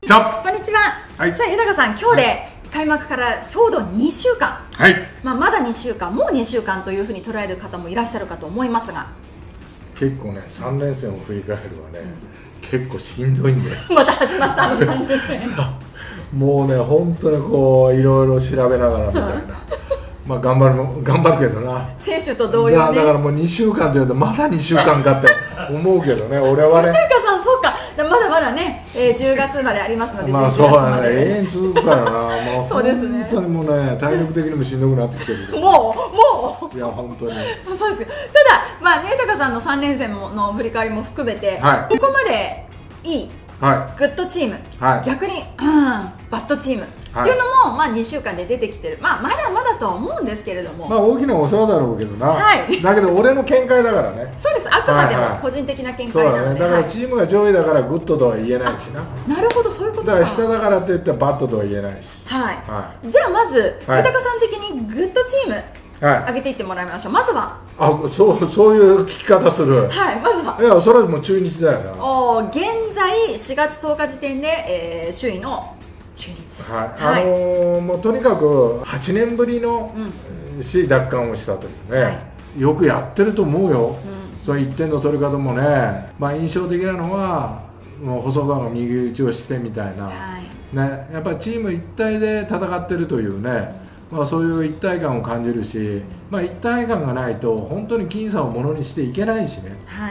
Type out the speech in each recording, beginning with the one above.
ちは。 こんにちは。 はい、 さあ豊さん、今日で開幕からちょうど2週間、 はい、 まだ2週間、もう2週間というふうに捉える方もいらっしゃるかと思いますが、 結構ね、3連戦を振り返るはね、結構しんどいんだよ。 また始まったの3連戦もうね、本当にこういろいろ調べながらみたいなまあ頑張るけどな、 選手と同様ね。 だからもう2週間というとまだ2週間かって思うけどね、俺はね。 豊さん、そうか、まだまだね、10月までありますので、 まあそうだね、永遠に続くからな、もうそうですね、 本当にもうね、体力的にもしんどくなってきてる。 もういや本当にそうですよ。ただ、豊さんの3連戦の振り返りも含めて、 はい、 ここまでいい、 はい、 グッドチーム、 はい、 逆に、バッドチームっていうのも、2週間で出てきてる、まだまだとは思うんですけれども、 大きなお世話だろうけどな、 はい、 だけど俺の見解だからね。 そうです、あくまでも個人的な見解なので、 そうだね、だからチームが上位だからグッドとは言えないしな。 なるほど、そういうことか。 だから下だからって言ったらバッドとは言えないし、 はい、 はい、 じゃあまず、 はい、 豊さん的にグッドチーム、はい、上げていってもらいましょう。まずはそういう聞き方する。 はい、まずは、 いや、それはもう中日だよな。 現在4月10日時点で、首位の中日、 はい、もうとにかく8年ぶりの首位奪還をしたというね、はい、よくやってると思うよ、その1点の取り方もね、印象的なのはもう細川が右打ちをしてみたいな、はい、ね、やっぱりチーム一体で戦ってるというね、そういう一体感を感じるし、一体感がないと本当に僅差をものにしていけないしね、はい、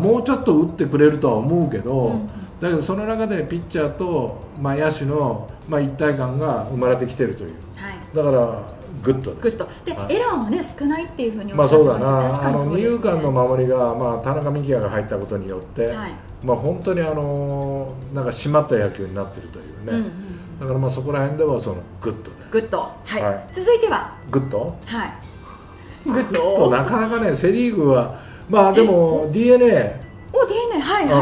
もうちょっと打ってくれるとは思うけど、だけどその中でピッチャーと、野手の、一体感が生まれてきてるという、はい、だからグッドです。 グッドで、はい、エラーもね、少ないっていうふうにおっしゃってました。 そうだな、 二遊間の守りが、田中幹也が入ったことによって、はい、本当になんか締まった野球になってるというね、だからそこら辺ではそのグッドで。 グッド、はい、はい、続いてはグッド、 はい、 グッドなかなかね、セ・リーグはでも DNA、 はいはい、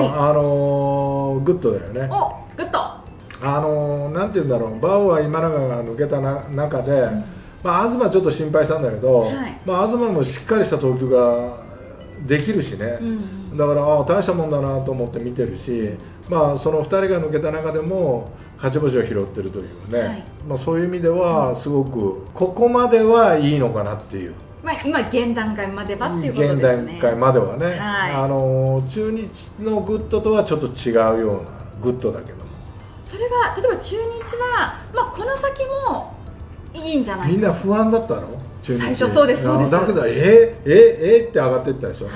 グッドだよね。 グッド、 なんていうんだろう、バウアー今永が抜けた中で、東ちょっと心配したんだけど、はい、東もしっかりした投球ができるしね、だから大したもんだなと思って見てるし、その2人が抜けた中でも勝ち星を拾ってるというね、はい、そういう意味ではすごくここまではいいのかなっていう。 今現段階まではっていうことですね。 現段階まではね、 はい、 中日のグッドとはちょっと違うようなグッドだけども、それは例えば中日は、この先もいいんじゃないか。 みんな不安だったろ、中日。 最初そうです、そうです。 だけどって上がっていったでしょ、はい、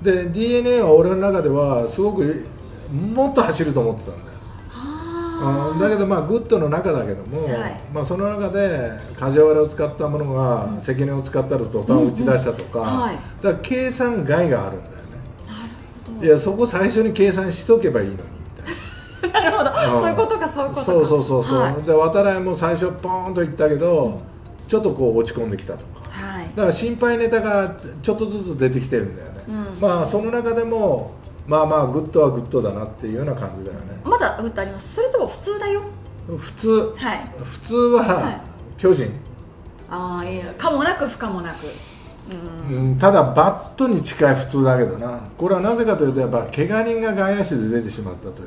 で DNA は俺の中ではすごくもっと走ると思ってたんだよ。だけどグッドの中だけども、はい、その中で梶原を使ったものが関根を使ったら途端打ち出したとか、だから計算外があるんだよね。 なるほど。 いや、そこ最初に計算しとけばいいのにみたいな。 なるほど、そういうことか、そういうことか。 そう、はい、で渡来も最初ポーンといったけど、ちょっとこう落ち込んできたとか、はい、だから心配ネタがちょっとずつ出てきてるんだよね、その中でもグッドはグッドだなっていうような感じだよね。まだグッドあります。それとも普通だよ。 普通、はい、普通は巨人、 いや、可もなく不可もなく、 ただバットに近い普通だけどな。これはなぜかというと、やっぱ怪我人が外野手で出てしまったという、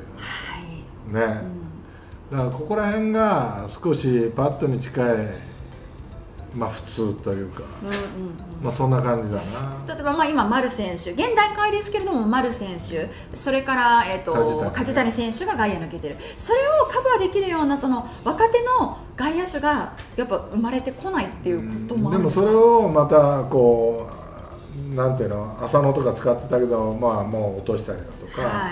はい、ね、だからここら辺が少しバットに近い、普通というか、そんな感じだな。例えば今、丸選手、現段階ですけれども、丸選手、それから、梶谷選手が外野抜けてる、それをカバーできるようなその若手の外野手がやっぱ生まれてこないっていうこともあるんですか。 でもそれをまたこう、なんていうの、浅野とか使ってたけど、もう落としたりだとか、はい、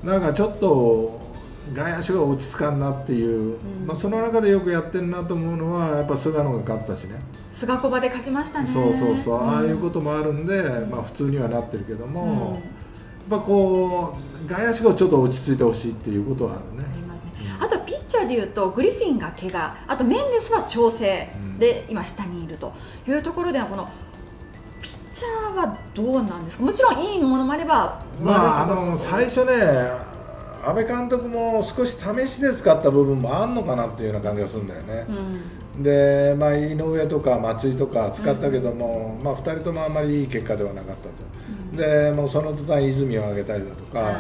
なんかちょっと外野手が落ち着かんなっていう、その中でよくやってるなと思うのは、やっぱ菅野が勝ったしね、 菅小場で勝ちましたね。 そう、ああいうこともあるんで、普通にはなってるけども、やっぱこう外野手がちょっと落ち着いてほしいっていうことはあるね。 あとピッチャーでいうとグリフィンが怪我、あとメンデスは調整で今下にいるというところでは、このピッチャーはどうなんですか。もちろんいいものもあれば悪いところも。 最初ね、阿部監督も少し試しで使った部分もあるのかなっていうような感じがするんだよね、で、井上とか松井とか使ったけども、2人ともあまりいい結果ではなかったと、でもうその途端泉を上げたりだとか、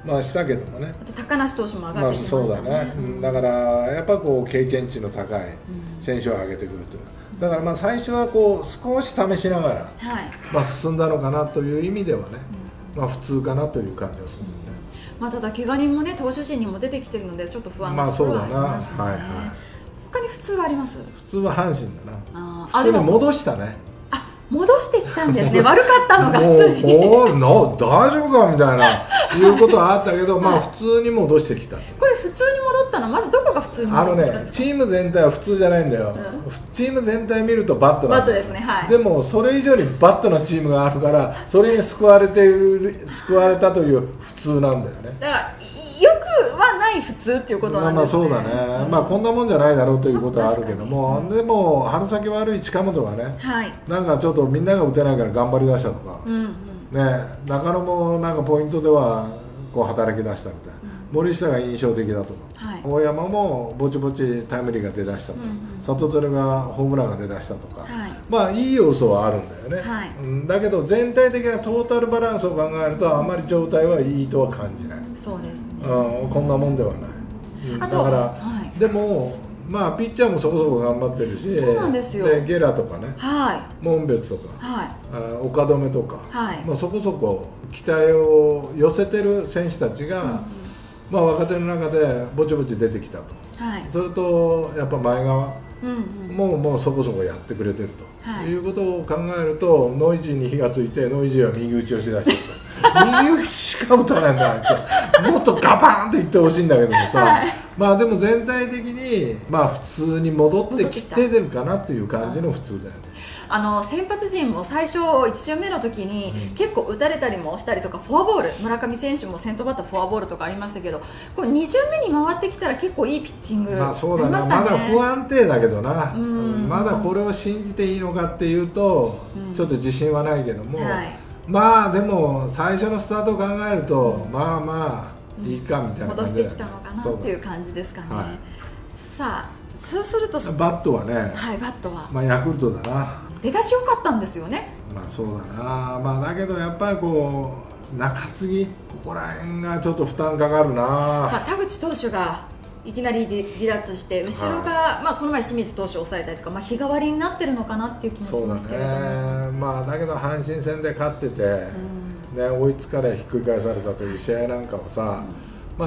まあしたけどもね。 あと高梨投手も上がってきましたね。 そうだね、だからやっぱこう経験値の高い選手を上げてくるという、だからまあ最初はこう少し試しながら、まあ進んだのかなという意味ではね、まあ普通かなという感じがするね。 まあただ怪我人もね、投手陣にも出てきてるのでちょっと不安なところはありますね。他に普通はあります？ 普通は阪神だな。普通に戻したね。 戻してきたんですね。悪かったのが普通に大丈夫かみたいないうことはあったけど、まあ普通に戻してきた。 これ普通に戻ったのはまずどこが普通に戻ったんですか？ チーム全体は普通じゃないんだよ、チーム全体見るとバットなんだよ。 バットですね、はい。 でもそれ以上にバットのチームがあるから、それに救われたという普通なんだよね。 だからよくはない普通っていうことなんですね。 まあそうだね、まあこんなもんじゃないだろうということはあるけども、でも春先悪い近本がね、なんかちょっとみんなが打てないから頑張りだしたとか、ね、中野もなんかポイントではこう働き出したみたいな、森下が印象的だと、大山もぼちぼちタイムリーが出だしたと、里取がホームランが出だしたとか、まあいい要素はあるんだよね、だけど全体的なトータルバランスを考えるとあまり状態はいいとは感じない。 そうですね、 こんなもんではない、だから、でもまあピッチャーもそこそこ頑張ってるし、 そうなんですよ。 でゲラとかね、門別とか、岡留とか、まあそこそこ期待を寄せてる選手たちが、まあ若手の中でぼちぼち出てきたと、それとやっぱ前川もうそこそこやってくれてると、いうことを考えると、ノイジーに火がついてノイジーは右打ちをしだして右打ちしか打たないんだ、もっとガバーンといってほしいんだけどもさ、まあでも全体的にまあ普通に戻ってきてるかなという感じの普通だよね。 先発陣も最初1巡目の時に結構打たれたりもしたりとか、フォアボール、村上選手も先頭バッターフォアボールとかありましたけど、これ2巡目に回ってきたら結構いいピッチングありましたね。 まあそうだな、まだ不安定だけどな、まだこれを信じていいのかっていうとちょっと自信はないけども、まあでも最初のスタートを考えると、まあまあいいかみたいな感じで、 戻してきたのかなっていう感じですかね。さあそうするとバットはね、 バットはまあヤクルトだな、 出だし良かったんですよね。 まあそうだな、まあだけどやっぱりこう中継ぎ、ここら辺がちょっと負担かかるな。 田口投手がいきなり離脱して、後ろが、まあこの前清水投手を抑えたりとか、まあ日替わりになってるのかなっていう気もしますけれども、 まあだけど阪神戦で勝ってて、ね、追いつかれひっくり返されたという試合なんかをさ、まあ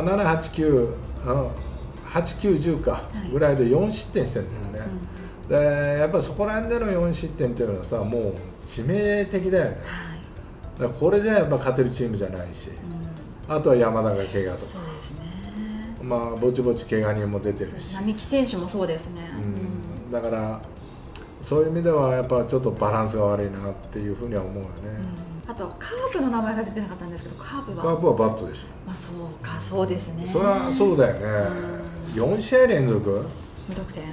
7、8、9、8、9、10かぐらいで4失点してるんだよね。でやっぱりそこら辺での4失点っていうのはさ、もう致命的だよね。だからこれじゃやっぱ勝てるチームじゃないし、あとは山田が怪我とか、まあぼちぼち怪我人も出てるし、 並木選手もそうですね、 だからそういう意味ではやっぱちょっとバランスが悪いなっていうふうには思うよね。 あとカープの名前が出てなかったんですけど、カープはバットでしょ。 まあそうか、そうですね。 それはそうだよね。4試合連続無得点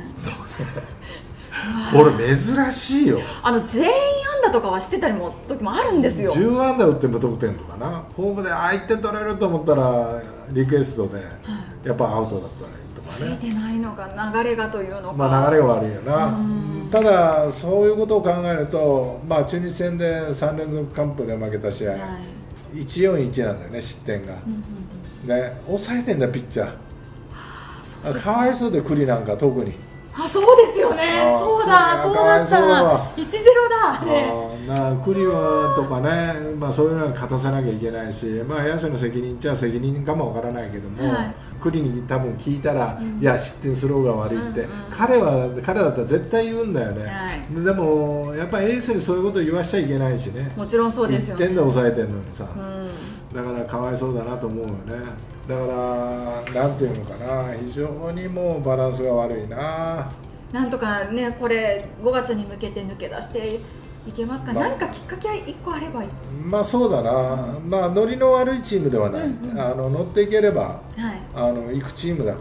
これ珍しいよ。 全員安打とかはしてたりも時もあるんですよ。 10安打打って無得点とかな、ホームで1点取れると思ったらリクエストでやっぱアウトだったりとかね。 ついてないのか流れがというのか、 まあ流れが悪いよな。ただそういうことを考えると、まあ中日戦で3連続完封で負けた試合、1-4-1なんだよね、失点が、ね、抑えてんだピッチャー、かわいそうで栗なんか特に。 そうですよね。そうだった。1-0だ。 栗はとかね、まあそういうのは勝たせなきゃいけないし、まあ野手の責任っちゃ責任かもわからないけども、栗に多分聞いたら、いや失点する方が悪いって、彼だったら絶対言うんだよね。でもやっぱりエースにそういうことを言わしちゃいけないしね。 もちろんそうですよね。 1点で抑えてるのにさ、だからかわいそうだなと思うよね。だからなんていうのかな、非常にもうバランスが悪いな。 なんとかね、これ5月に向けて抜け出していけますか、なんかきっかけは1個あればいい。 まあそうだな、まあノリの悪いチームではない、乗っていければ、行くチームだから、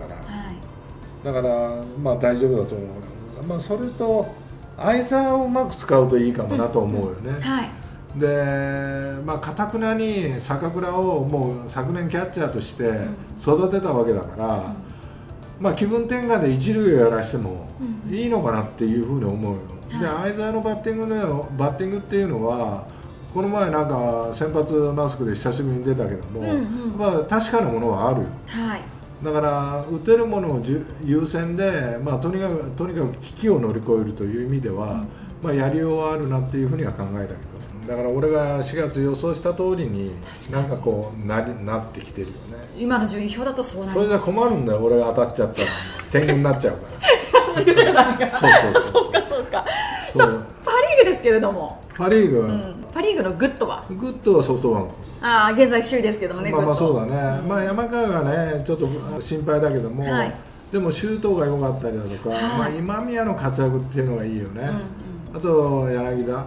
だからまあ大丈夫だと思う。まあそれと相澤をうまく使うといいかもなと思うよね。でまあかたくなに坂倉をもう昨年キャッチャーとして育てたわけだから、まあ気分転換で一塁をやらしてもいいのかなっていうふうに思うよ。で相澤のバッティングっていうのはこの前なんか先発マスクで久しぶりに出たけども、まあ確かなものはあるよ、 はい、 だから打てるものを優先で、まあ、とにかく危機を乗り越えるという意味では、まあ、やりようはあるなっていうふうには考えたけど、だから俺が4月予想した通りになんかこうなってきてるよね。 今の順位表だとそうなります。 それじゃ困るんだよ、俺が当たっちゃったら天狗になっちゃうからそうかそう、パ・リーグですけれども、 パ・リーグ、 パ・リーグのグッドはソフトバンク、 現在首位ですけどもね、 まあそうだね、まあ山川がねちょっと心配だけども、でもシュートが良かったりだとか、まあ今宮の活躍っていうのがいいよね。あと柳田、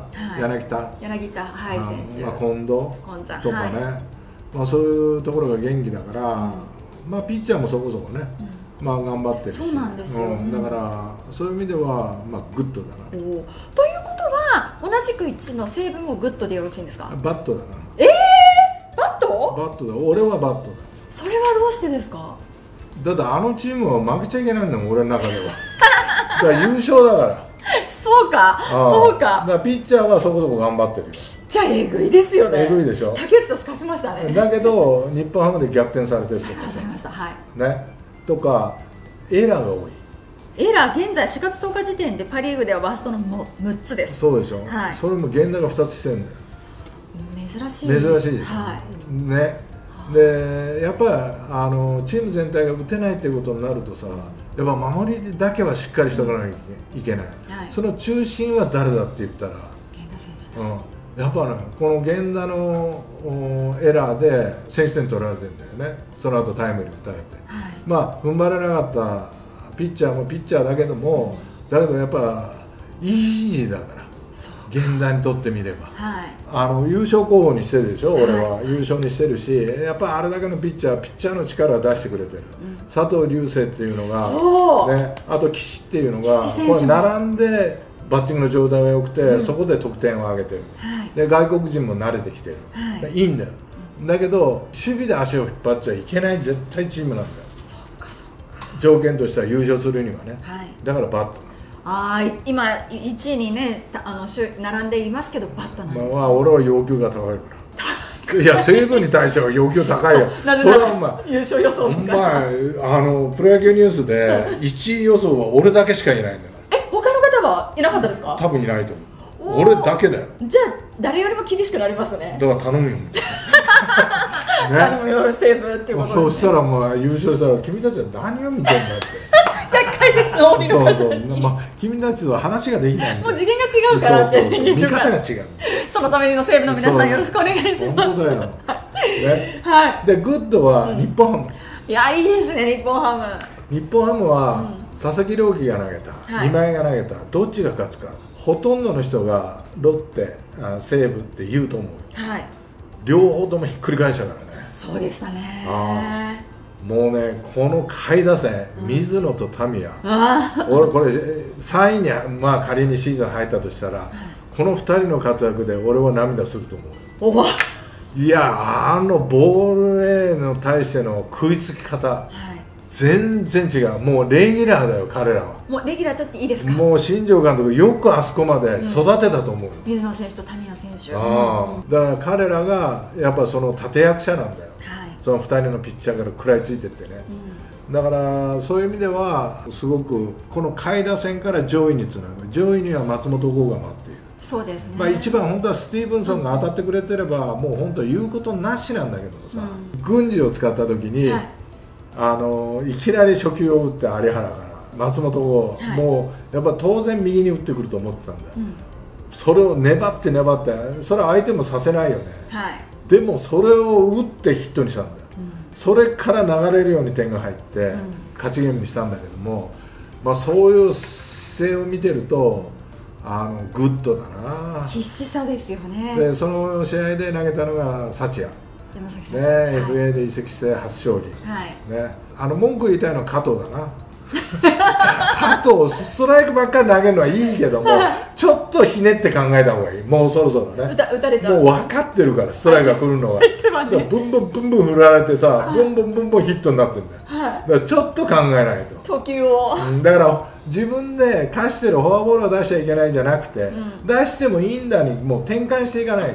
選手、まあ近藤とかね、まあそういうところが元気だから、まあピッチャーもそこそこね、まあ頑張ってるし、 そうなんですよ、 だからそういう意味ではまあグッドだな。ということは同じく1の西武もグッドでよろしいんですか？ バットだな。 バット？ バットだ、俺はバットだ。 それはどうしてですか？ だってあのチームは負けちゃいけないんだもん、俺の中では。だから優勝だから。 そうか。 だからピッチャーはそこそこ頑張ってるよ。 ピッチャーえぐいですよね。 えぐいでしょ。 竹内としかしましたね。 だけど日本ハムで逆転されてるとかさ、 ね、とかエラーが多い。 エラー現在4月10日時点でパ・リーグではワーストの6つです。 そうでしょ。それも源田が2つしてるんだよ。 珍しいでしょ。ね。でやっぱりチーム全体が打てないっていうことになるとさ、やっぱ守りだけはしっかりしておかなきゃいけない、その中心は誰だって言ったら源田選手だ、 やっぱね、この源田のエラーで先取点取られてるんだよね。その後タイムリー打たれて、まあ踏ん張れなかったピッチャーもピッチャーだけども、だけどやっぱイージーだから源田にとってみれば、優勝候補にしてるでしょ、俺は、優勝にしてるし、やっぱあれだけのピッチャーの力を出してくれてる、佐藤龍世っていうのが、ね、あと岸っていうのが、これ並んでバッティングの状態が良くて、そこで得点を挙げてる、で外国人も慣れてきてる、いいんだよ。だけど守備で足を引っ張っちゃいけない絶対チームなんだよ。条件としては優勝するにはね、だからバット。 今1位にね並んでいますけどバットなんです。 まあ俺は要求が高いからいや西武に対しては要求高いよそれはお前優勝予想とか、 プロ野球ニュースで1位予想は俺だけしかいないんだから。 他の方はいなかったですか？ 多分いないと思う。俺だけだよ。 じゃあ誰よりも厳しくなりますね。 だから頼むよ頼むよ西武っていうことで、 そしたらまあ優勝したら君たちは何を見てんだって解説の OB の方そう君たちとは話ができないんだ。 もう次元が違うからって見方が違う。 そのためにの西武の皆さんよろしくお願いします。 本当だよでグッドは日本ハム。 いやいいですね、日本ハム。 日本ハムは佐々木朗希が投げた、今井が投げた、どっちが勝つか。ほとんどの人がロッテ、西武って言うと思うよ。両方ともひっくり返したからね。 そうでしたね。 もうね、この下位打線、水野とタミヤ、俺これ3位に、まあ、仮にシーズン入ったとしたら、この2人の活躍で俺は涙すると思う。いや、ボールへの対しての食いつき方、全然違う。もうレギュラーだよ、彼らは。 もうレギュラーとっていいですか？ もう新庄監督よくあそこまで育てたと思う。 水野選手とタミヤ選手。 だから彼らがやっぱその立役者なんだよ。その2人のピッチャーから食らいついてってね、だからそういう意味ではすごくこの下位打線から上位につなぐ。上位には松本剛が待っている。 そうですね。 まあ一番本当はスティーブンソンが当たってくれてればもう本当言うことなしなんだけどもさ、郡司を使った時に、いきなり初球を打って有原から松本剛、もうやっぱ当然右に打ってくると思ってたんだよ、それを粘ってそれは相手もさせないよね、でもそれを打ってヒットにしたんだよ、それから流れるように点が入って、勝ちゲームにしたんだけども、まあ、そういう姿勢を見てるとグッドだな。 必死さですよね。 でその試合で投げたのが幸也ね、FA で移籍して初勝利、ね、文句言いたいのは加藤だな加藤ストライクばっかり投げるのはいいけどもちょっとひねって考えた方がいい。もうそろそろね、 打たれちゃう。 もう分かってるからストライクが来るのがブンブンブンブン振られてさ、ブンブンブンブンヒットになってるんだよ、だからちょっと考えないと。 投球をだから自分で貸してるフォアボールを出しちゃいけないんじゃなくて、出してもいいんだにもう転換していかないと。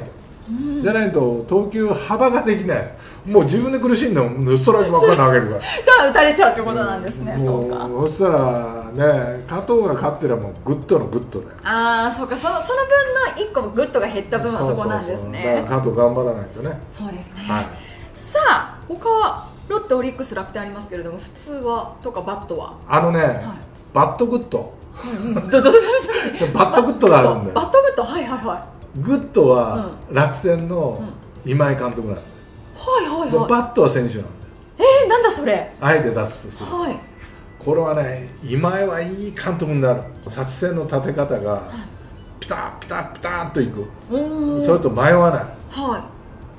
じゃないと投球幅ができない。もう自分で苦しんでもストライクばっかり投げるからだから打たれちゃうってことなんですね。そうか。 そしたらね、加藤が勝ってればもうグッドのグッドだよ。 ああ、そうか。その分の1個グッドが減った分はそこなんですね。 だから加藤頑張らないとね。 そうですね、 はい、 さあ他はロッテ、オリックス、楽天ありますけれども、普通はとかバットはバットグッドバットグッドがあるんだよ。 バットグッド、はいはいはい。 グッドは楽天の今井監督なんだよ。 はいはいはい。 バットは選手なんだよ。 なんだそれ。 あえて出すとする、 はい、 これはね、今井はいい監督になる。作戦の立て方がピタッピタッピタッといく、それと迷わない、 はい、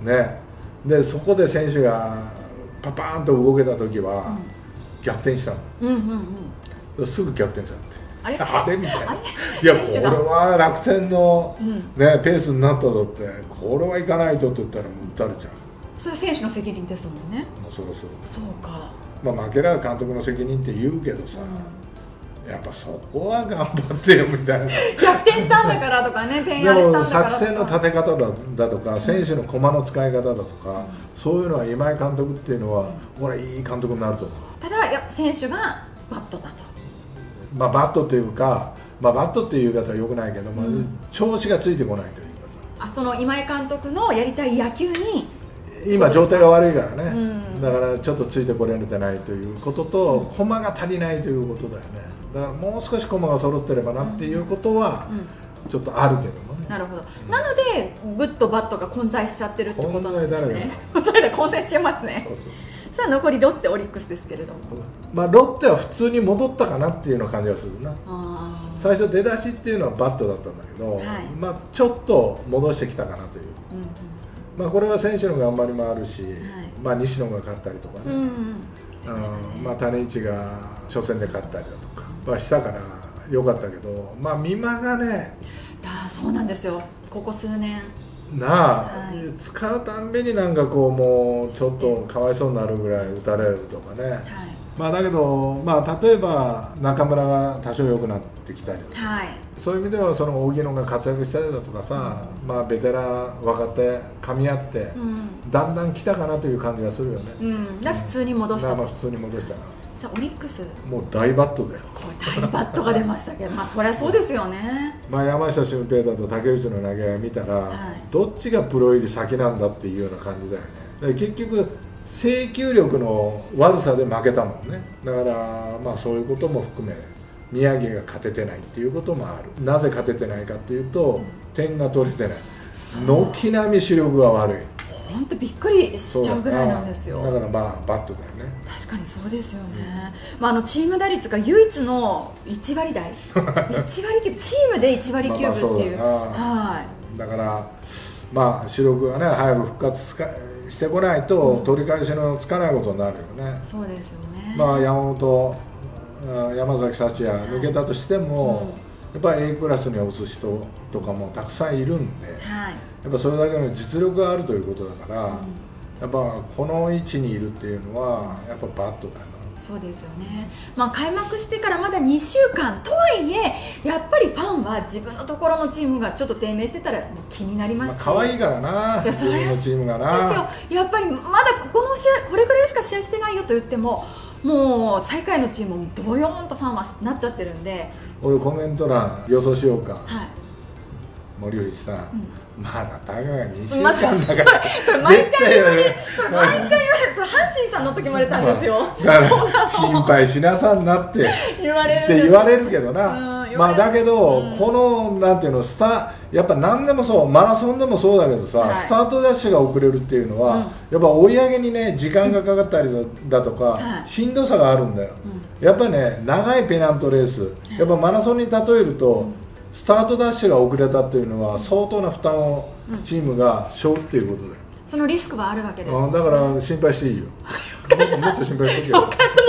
ね、でそこで選手がパパーンと動けた時は逆転したの、すぐ逆転されて、あれみたいな、いやこれは楽天の、ね、ペースになったぞって、これはいかないとって言ったらもう打たれちゃう。 それは選手の責任ですもんね。 もうそろそろそうか、 まあ、負けら監督の責任って言うけどさ、やっぱそこは頑張ってよみたいな逆転したんだからとかね、点やりしたんだからとか、 作戦の立て方だとか、選手の駒の使い方だとか、そういうのは今井監督っていうのは、これいい監督になると思う。 ただ選手がバットだと、 まあ、バットっていうか、まあ、バットっていう言い方はよくないけど、調子がついてこないというかさ、 その今井監督のやりたい野球に今状態が悪いからね、だからちょっとついてこられてないということと、駒が足りないということだよね。だからもう少し駒が揃ってればなっていうことはちょっとあるけどもね。 なるほど。なのでグッドバットが混在しちゃってるってことなんですね。混在しちゃいますね。さあ残りロッテ、オリックスですけれども、 まあロッテは普通に戻ったかなっていうような感じがするな。最初出だしっていうのはバットだったんだけど、まあちょっと戻してきたかなという、まあこれは選手の頑張りもあるし、まあ西野が勝ったりとかね、まあ種市が初戦で勝ったりだとか、まあしたから良かったけど、まあ美馬がね、 そうなんですよ、ここ数年使うたんびになんかこう、もうちょっとかわいそうになるぐらい打たれるとかね、まあだけど、まあ例えば中村が多少良くなってきたりとか、そういう意味ではその荻野が活躍したりだとかさ、まあベテラン若手噛み合って、だんだん来たかなという感じがするよね。 普通に戻した。 普通に戻したな。 じゃあオリックスもう大バットだよ。 大バットが出ましたけど、まあそりゃそうですよね。 まあ山下俊平だと竹内の投げ合い見たら、どっちがプロ入り先なんだっていうような感じだよね。結局制球力の悪さで負けたもんね。だからまあそういうことも含め宮城が勝ててないっていうこともある。なぜ勝ててないかっていうと、点が取れてない、軒並み視力が悪い。 本当びっくりしちゃうぐらいなんですよ。 だからまあバットだよね。 確かにそうですよね。まあチーム打率が唯一の1割台1割9分、チームで1割9分っていう、 だからまあ視力がね早く復活してこないと取り返しのつかないことになるよね。 そうですよね。まあ山本、山崎福也抜けたとしても、やっぱり A クラスに押す人とかもたくさんいるんで、やっぱそれだけの実力があるということだから、やっぱこの位置にいるっていうのはやっぱバットだよな。 そうですよね。まあ開幕してからまだ2週間とはいえ、やっぱりファンは自分のところのチームがちょっと低迷してたら気になりますし、 可愛いからな、自分のチームがな。 ですよ。やっぱりまだここの試合、これくらいしか試合してないよと言っても、もう最下位のチームもドヨーンとファンはなっちゃってるんで、 俺コメント欄予想しようか、森藤さん、まだたかが2週間だからそれ毎回言われる、それ阪神さんの時も言われたんですよ。 だから心配しなさんなって言われるけどな。まあだけど、このなんていうの、やっぱ何でもそう、マラソンでもそうだけどさ、スタートダッシュが遅れるっていうのは、やっぱ追い上げにね時間がかかったりだとか、しんどさがあるんだよ。やっぱりね、長いペナントレース、やっぱマラソンに例えると、スタートダッシュが遅れたっていうのは相当な負担をチームが背負うっていうことだよ。 そのリスクはあるわけです。 だから心配していいよ。もっと心配していいよ。 よかった、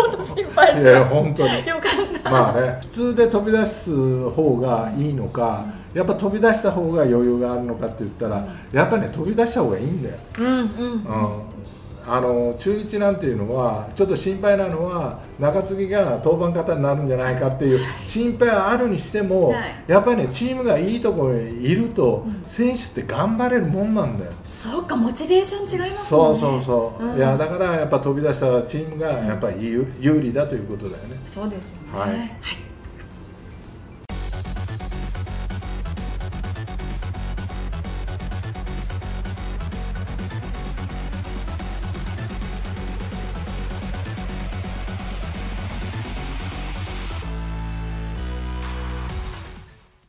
もっと心配して。 いや本当に。 よかった。 まあね、普通で飛び出す方がいいのか、やっぱ飛び出した方が余裕があるのかって言ったら、やっぱりね飛び出した方がいいんだよ。 中日なんていうのはちょっと心配なのは中継ぎが登板方になるんじゃないかっていう心配はあるにしても、はい、やっぱりねチームがいいところにいると、選手って頑張れるもんなんだよ。 そうか、モチベーション違いますもんね。 そうそうそう、いやだからやっぱ飛び出したチームがやっぱり有利だということだよね。 そうですよね。 はい、 はい